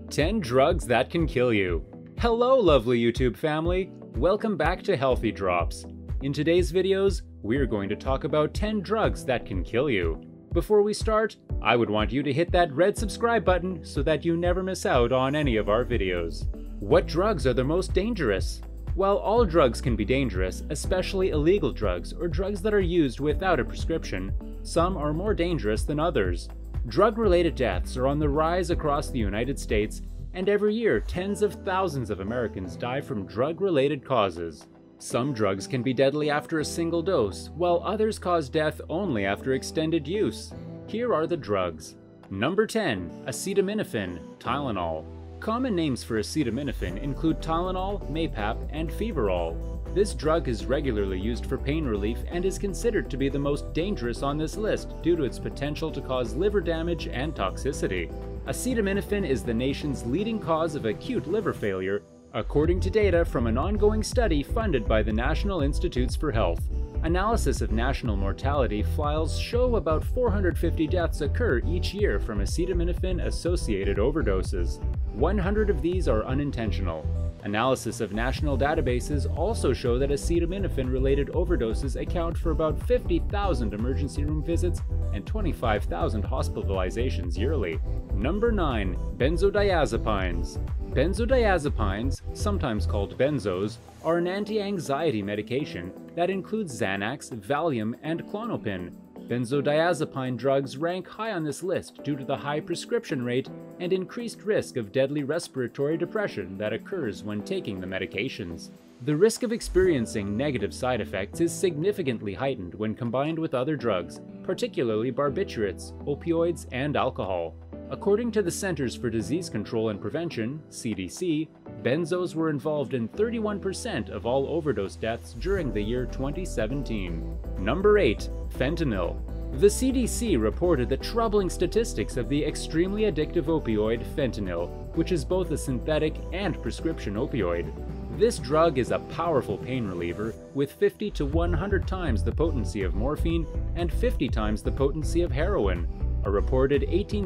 10 drugs that can kill you. Hello lovely YouTube family, welcome back to Healthy Drops. In today's videos, we're going to talk about 10 drugs that can kill you. Before we start, I would want you to hit that red subscribe button so that you never miss out on any of our videos. What drugs are the most dangerous? While all drugs can be dangerous, especially illegal drugs or drugs that are used without a prescription, some are more dangerous than others. Drug-related deaths are on the rise across the United States, and every year tens of thousands of Americans die from drug-related causes. Some drugs can be deadly after a single dose, while others cause death only after extended use. Here are the drugs. Number 10. Acetaminophen, Tylenol. Common names for acetaminophen include Tylenol, Mapap, and Feverol. This drug is regularly used for pain relief and is considered to be the most dangerous on this list due to its potential to cause liver damage and toxicity. Acetaminophen is the nation's leading cause of acute liver failure, according to data from an ongoing study funded by the National Institutes for Health. Analysis of national mortality files show about 450 deaths occur each year from acetaminophen-associated overdoses. 100 of these are unintentional. Analysis of national databases also show that acetaminophen-related overdoses account for about 50,000 emergency room visits and 25,000 hospitalizations yearly. Number 9. Benzodiazepines. Benzodiazepines, sometimes called benzos, are an anti-anxiety medication that includes Xanax, Valium, and Klonopin. Benzodiazepine drugs rank high on this list due to the high prescription rate and increased risk of deadly respiratory depression that occurs when taking the medications. The risk of experiencing negative side effects is significantly heightened when combined with other drugs, particularly barbiturates, opioids, and alcohol. According to the Centers for Disease Control and Prevention, CDC, benzos were involved in 31% of all overdose deaths during the year 2017. Number 8. Fentanyl. The CDC reported the troubling statistics of the extremely addictive opioid fentanyl, which is both a synthetic and prescription opioid. This drug is a powerful pain reliever with 50 to 100 times the potency of morphine and 50 times the potency of heroin. A reported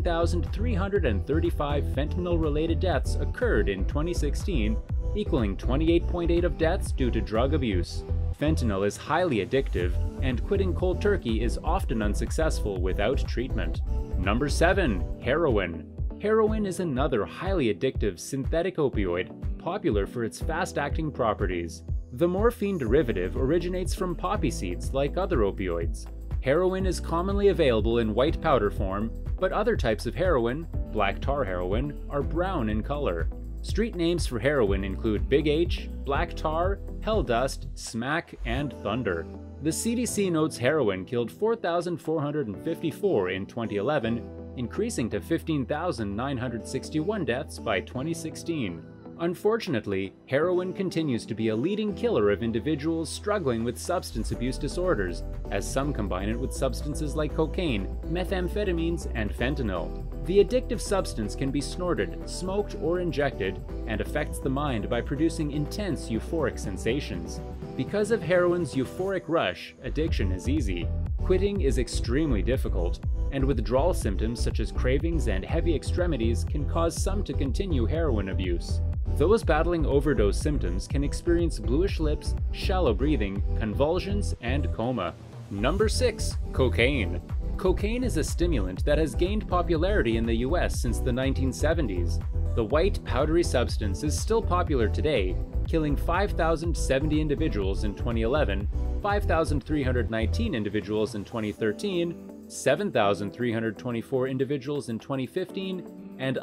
18,335 fentanyl-related deaths occurred in 2016, equaling 28.8% of deaths due to drug abuse. Fentanyl is highly addictive, and quitting cold turkey is often unsuccessful without treatment. Number 7. Heroin. Heroin is another highly addictive synthetic opioid, popular for its fast-acting properties. The morphine derivative originates from poppy seeds like other opioids. Heroin is commonly available in white powder form, but other types of heroin, black tar heroin, are brown in color. Street names for heroin include Big H, Black Tar, Hell Dust, Smack, and Thunder. The CDC notes heroin killed 4,454 in 2011, increasing to 15,961 deaths by 2016. Unfortunately, heroin continues to be a leading killer of individuals struggling with substance abuse disorders, as some combine it with substances like cocaine, methamphetamines, and fentanyl. The addictive substance can be snorted, smoked, or injected, and affects the mind by producing intense euphoric sensations. Because of heroin's euphoric rush, addiction is easy. Quitting is extremely difficult, and withdrawal symptoms such as cravings and heavy extremities can cause some to continue heroin abuse. Those battling overdose symptoms can experience bluish lips, shallow breathing, convulsions, and coma. Number 6. Cocaine. Cocaine is a stimulant that has gained popularity in the US since the 1970s. The white, powdery substance is still popular today, killing 5,070 individuals in 2011, 5,319 individuals in 2013, 7,324 individuals in 2015, and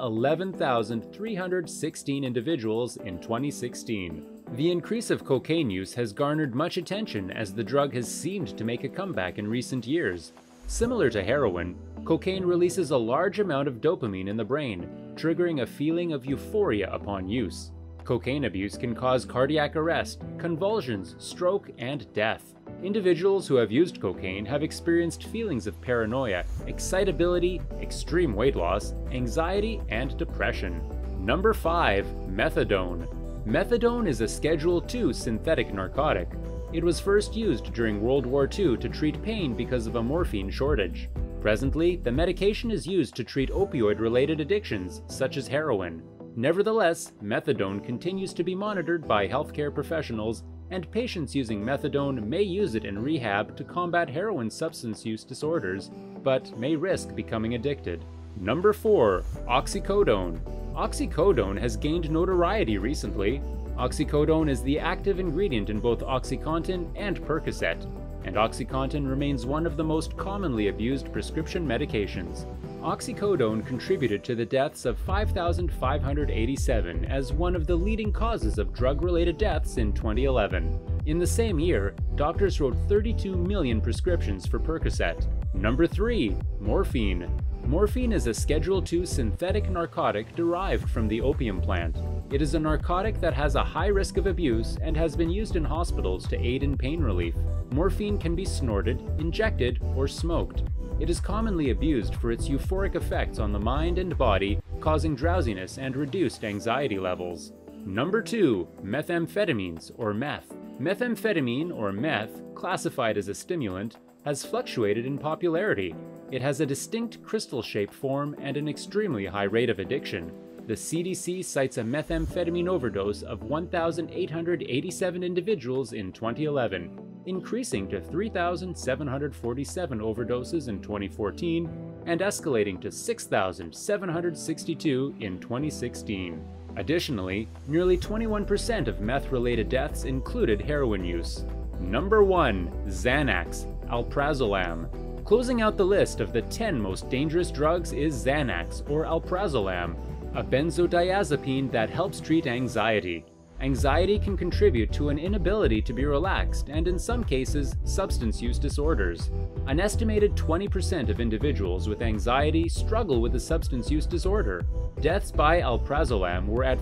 11,316 individuals in 2016. The increase of cocaine use has garnered much attention as the drug has seemed to make a comeback in recent years. Similar to heroin, cocaine releases a large amount of dopamine in the brain, triggering a feeling of euphoria upon use. Cocaine abuse can cause cardiac arrest, convulsions, stroke, and death. Individuals who have used cocaine have experienced feelings of paranoia, excitability, extreme weight loss, anxiety, and depression. Number 5. Methadone. Methadone is a Schedule II synthetic narcotic. It was first used during World War II to treat pain because of a morphine shortage. Presently, the medication is used to treat opioid-related addictions, such as heroin. Nevertheless, methadone continues to be monitored by healthcare professionals, and patients using methadone may use it in rehab to combat heroin substance use disorders, but may risk becoming addicted. Number 4. Oxycodone. Oxycodone has gained notoriety recently. Oxycodone is the active ingredient in both OxyContin and Percocet, and OxyContin remains one of the most commonly abused prescription medications. Oxycodone contributed to the deaths of 5,587 as one of the leading causes of drug-related deaths in 2011. In the same year, doctors wrote 32 million prescriptions for Percocet. Number 3. Morphine. Morphine is a Schedule II synthetic narcotic derived from the opium plant. It is a narcotic that has a high risk of abuse and has been used in hospitals to aid in pain relief. Morphine can be snorted, injected, or smoked. It is commonly abused for its euphoric effects on the mind and body, causing drowsiness and reduced anxiety levels. Number 2. Methamphetamines, or meth. Methamphetamine, or meth, classified as a stimulant, has fluctuated in popularity. It has a distinct crystal-shaped form and an extremely high rate of addiction. The CDC cites a methamphetamine overdose of 1,887 individuals in 2011, increasing to 3,747 overdoses in 2014 and escalating to 6,762 in 2016. Additionally, nearly 21% of meth-related deaths included heroin use. Number 1. Xanax, alprazolam. Closing out the list of the 10 most dangerous drugs is Xanax, or alprazolam, a benzodiazepine that helps treat anxiety. Anxiety can contribute to an inability to be relaxed and, in some cases, substance use disorders. An estimated 20% of individuals with anxiety struggle with a substance use disorder. Deaths by alprazolam were at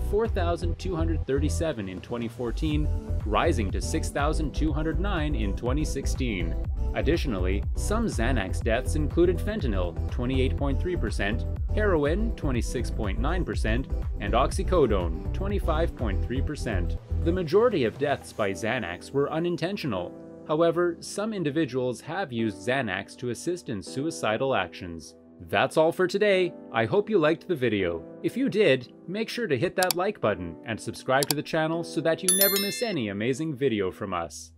4,237 in 2014, rising to 6,209 in 2016. Additionally, some Xanax deaths included fentanyl, 28.3%, heroin, 26.9%, and oxycodone, 25.3%. The majority of deaths by Xanax were unintentional. However, some individuals have used Xanax to assist in suicidal actions. That's all for today. I hope you liked the video. If you did, make sure to hit that like button and subscribe to the channel so that you never miss any amazing video from us.